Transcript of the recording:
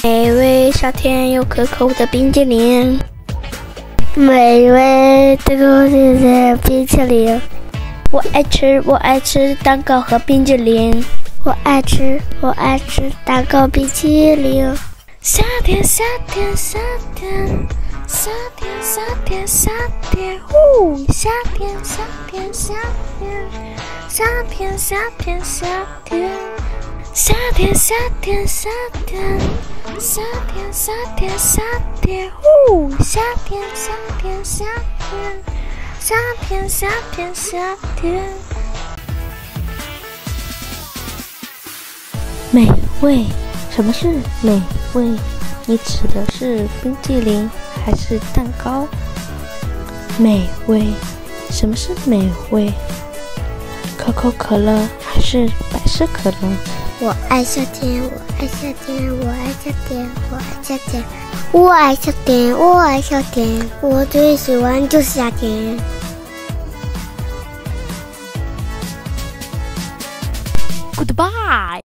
美味夏天又可口的冰激凌， 美味这个是冰淇淋。 我爱吃蛋糕和冰激凌。 我爱吃蛋糕冰淇淋。 夏天，夏天，夏天，夏天，夏天，夏天，呼！夏天，夏天，夏天，夏天，夏天，夏天，夏天，夏天，夏天，夏天，夏天，夏天，呼！夏天，夏天，夏天，夏天，夏天，夏天。 美味，什么是美味？你指的是冰激凌还是蛋糕？美味，什么是美味？可口可乐还是百事可乐？ 我爱夏天，我爱夏天，我爱夏天，我爱夏天，我爱夏天，我爱夏天，我最喜欢就是夏天。 Goodbye。